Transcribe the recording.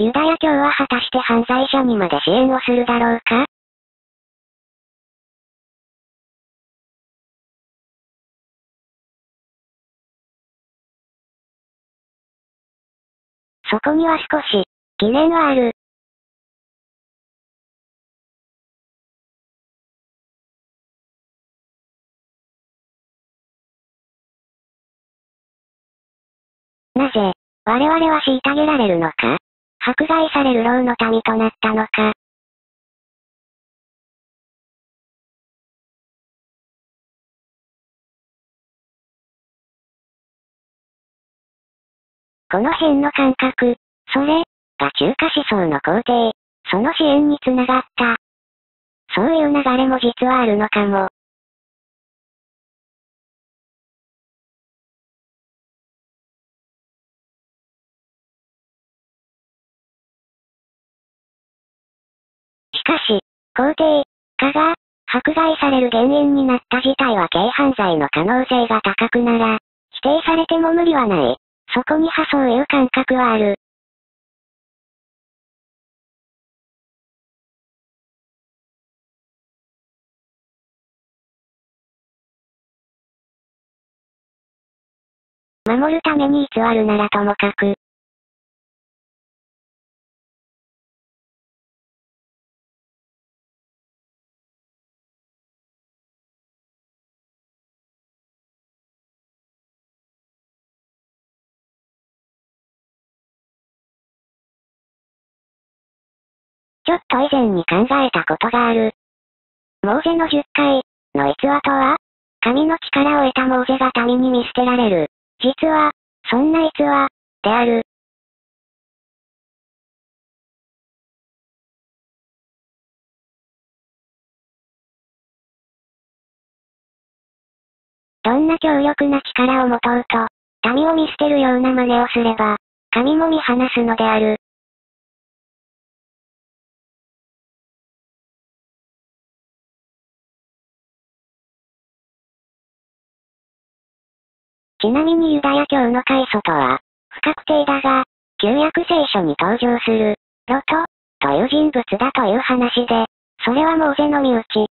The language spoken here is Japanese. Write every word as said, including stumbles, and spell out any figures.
ユダヤ教は果たして犯罪者にまで支援をするだろうか？そこには少し、疑念はある。なぜ、我々は虐げられるのか？迫害される牢の民となったのか？この辺の感覚、それ、が中華思想の肯定、その支援につながった。そういう流れも実はあるのかも。しかし、肯定、化が、迫害される原因になった事態は軽犯罪の可能性が高くなら、否定されても無理はない。そこにはそういう感覚はある。守るために偽るならともかく。ちょっと以前に考えたことがある。モーゼのじゅっかいの逸話とは、神の力を得たモーゼが民に見捨てられる。実は、そんな逸話、である。どんな強力な力を持とうと、民を見捨てるような真似をすれば、神も見放すのである。ちなみにユダヤ教の開祖とは、不確定だが、旧約聖書に登場する、ロト、という人物だという話で、それはモーゼの身内、